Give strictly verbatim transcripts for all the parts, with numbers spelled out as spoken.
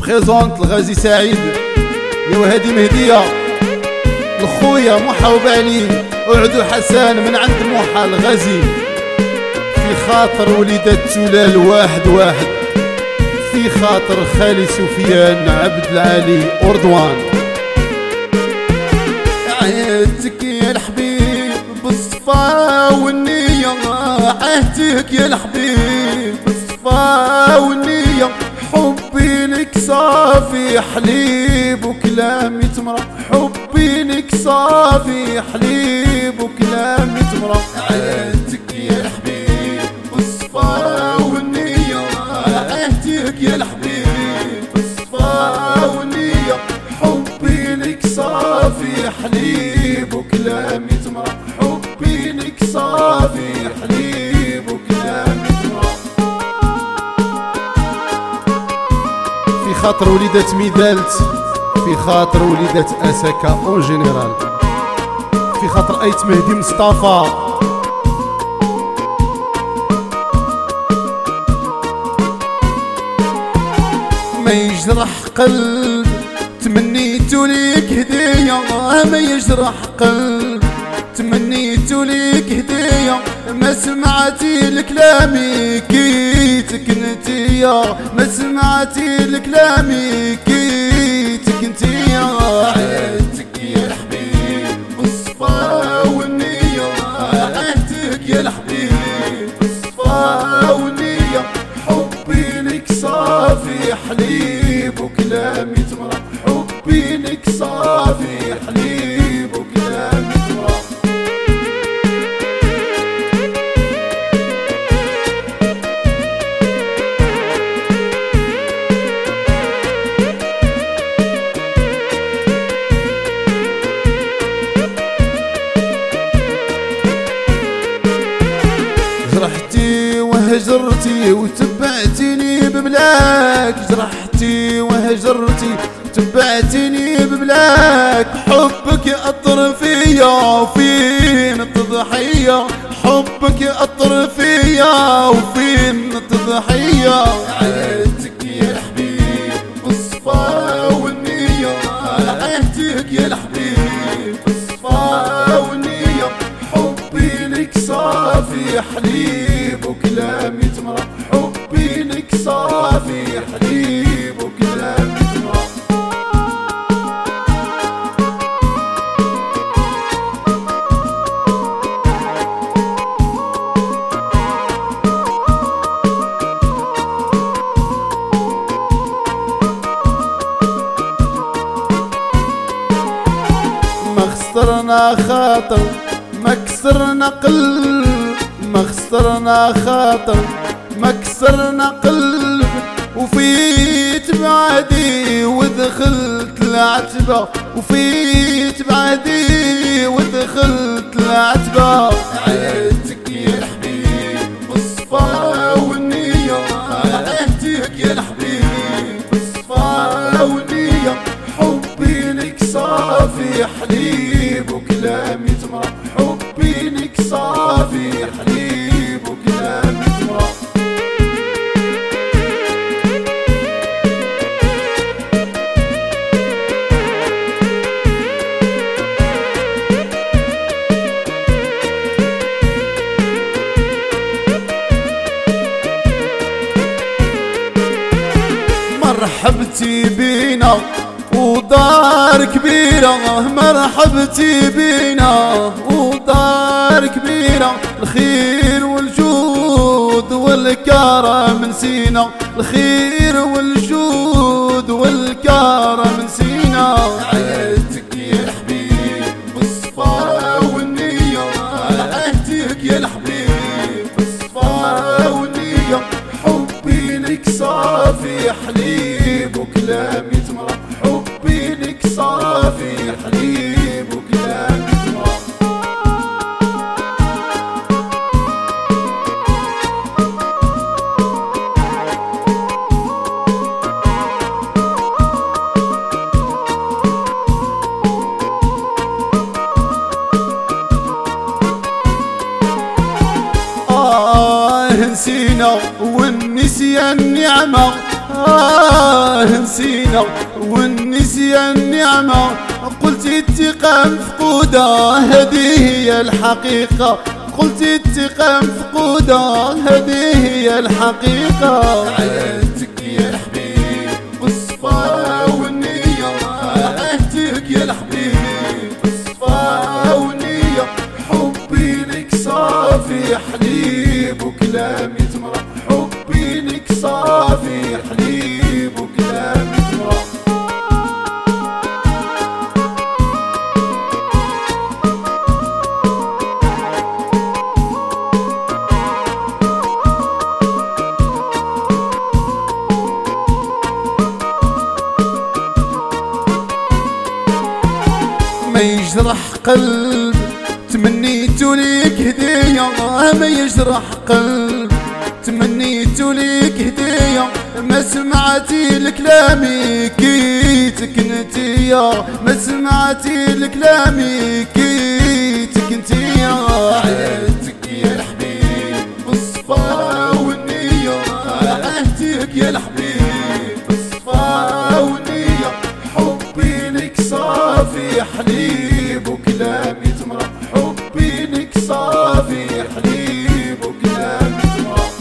بريزونت الغازي سعيد يا وهادي مهديه الخويا محا وبالي وعدو حسان من عند محا الغازي في خاطر وليدات تولال واحد واحد في خاطر خالي سفيان عبد العالي أردوان. عهدتك يا الحبيب بالصفا والنية عهدتك يا الحبيب بالصفا والنية حبي لك صافي حليب وكلامي تمرة حبي لك صافي حليب وكلامي تمرة. عهدتك يا الحبيب بالصفا والنية عهدتك يا الحبيب بالصفا والنية حبي لك صافي حليب وكلامي تمرة حبي لك صافي حليب وكلامي تمرة. في خاطر وليدات ميدالت في خاطر وليدات أساكا اون جينيرال في خاطر ايت مهدي مصطفى ما يجرح قلب تمنيتو ليك هدية ما يجرح قلب تمنيتو ليك هدية ما سمعتي لكلامي كي تكنتيا ما سمعتي لكلامي كي تكنتيا. عهدتك يا الحبيب بالصفا والنية عهدتك يا الحبيب بالصفا والنية حبي لك صافي حليب وكلامي تمرة حبي لك صافي حليب وكلامي تمرة. جرحتي وهجرتي وتبعتيني ببلاك جرحتي وهجرتي وتبعتيني ببلاك حبك أطر فيا وفين التضحية حبك أطر فيا وفين التضحية. عهدتك يا الحبيب بالصفا والنية عهدتك يا الحبيب بالصفا والنية حبي لك صافي حليب وكلامي تمرة حبي لك صافي حليب وكلامي تمرة. ما خسرنا خاطر ما كسرنا قلب ما خسرنا خاطر ما كسرنا قلب وفيت بعدي ودخلت العتبة وفيت بعدي ودخلت العتبة. عهدتك يا الحبيب بالصفا والنية عهدتك يا الحبيب بالصفا والنية حبي لك صافي حليب وكلامي تمرة حبي لك صافي حليب وكلامي تمرة. مرحبتي بينا ودار كبيرة مرحبتي بينا ودار كبيرة الخير والجود والكرم نسينا الخير والجود والكرم نسينا. عهدتك يا الحبيب بالصفا والنية عهدتك يا الحبيب بالصفا والنية حبي لك صافي حليب وكلامي تمرة حبي لك صافي حليب وكلامي تمرة. آه نسينا والنسيان نعمة آه نسينا والنسيان نعمة، قلت الثقة مفقودة هذه هي الحقيقة، قلت الثقة مفقودة هذه هي الحقيقة. عهدتك يا الحبيب بالصفا والنية، عهدتك يا الحبيب بالصفا والنية، حبي لك صافي حليب وكلامي تمرة، حبي لك صافي حليب وكلامي تمرة. ما يجرح قلب تمنيت ليك هدية، ما يجرح قلب تمنيت ليك هدية، ما سمعتي لكلامي كيتك انتيا، ما سمعتي لكلامي كيتك انتيا. عهدتك يا الحبيب بالصفا والنية، عهدتك يا الحبيب بالصفا والنية، حبي لك صافي حليب وكلامي تمرة، حبي لك صافي حليب وكلامي تمرة.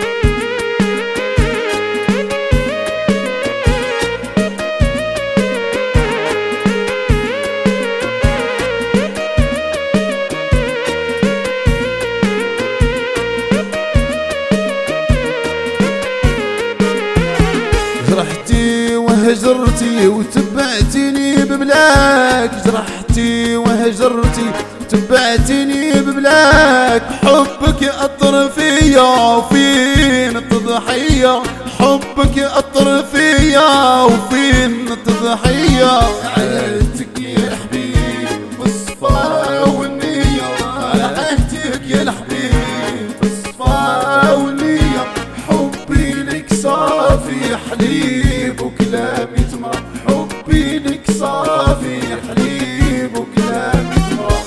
جرحتي وهجرتي وتبعتيني ببلاك، جرحتي وهجرتي وتبعتيني ببلاك، حبك أثر فيا وفين التضحية، حبك أثر فيا وفين التضحية. عهدتك يا الحبيب بالصفا والنية، عهدتك يا الحبيب بالصفا والنية، حبي لك صافي حليب وكلامي تمرة، حبي لك صافي حليب وكلامي تمرة.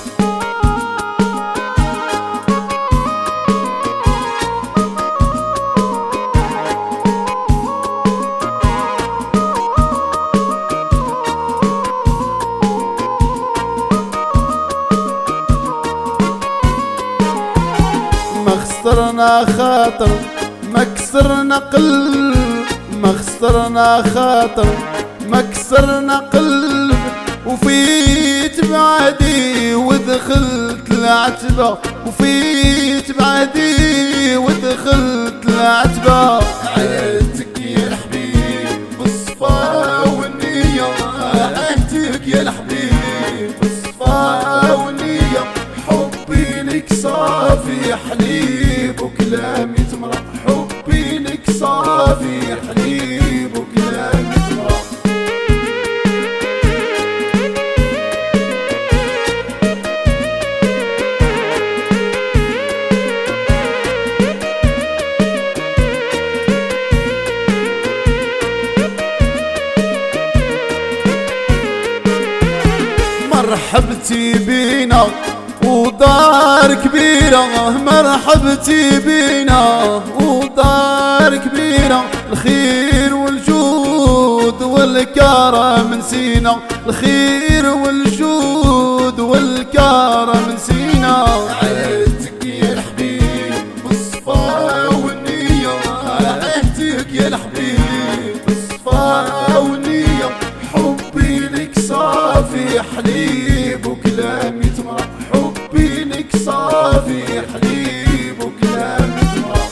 ما خسرنا خاطر ما كسرنا قلب، ما خسرنا خاطر ما كسرنا قلب، وفيت بعدي ودخلت العتبة، وفيت بعدي ودخلت العتبة. عهدتك يا الحبيب بالصفا والنية، عهدتك يا الحبيب بالصفا والنية، حبي لك صافي حليب وكلامي تمرة، حبي لك صافي حليب وكلامي تمرة. مرحبتي بينا ودار كبيرة، مرحبتي بينا ودار كبيرة، الخير والجود والكرم نسينا، الخير والجود والكرم نسينا. عهدتك يا الحبيب بالصفا والنية، عهدتك يا الحبيب بالصفا والنية، حبي لك صافي حليب وكلامي تمرة، حبي لك صافي حليب وكلامي تمرة.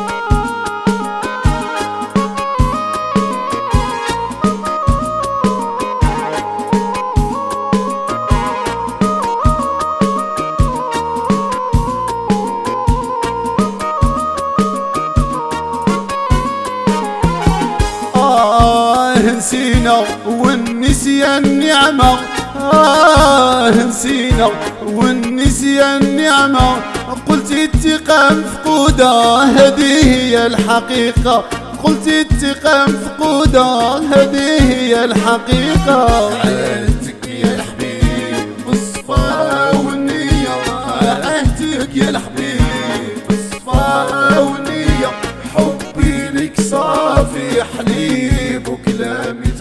آه نسينا والنسيان نعمة، آه نسينا والنسيان نعمة، قلت الثقة مفقودة هذه هي الحقيقة، قلت الثقة مفقودة هذه هي الحقيقة. عهدتك يا الحبيب بالصفا والنية، عهدتك يا الحبيب بالصفا والنية، حبي لك صافي حليب وكلامي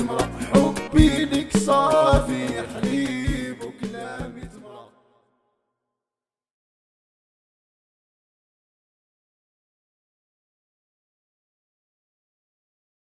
صافي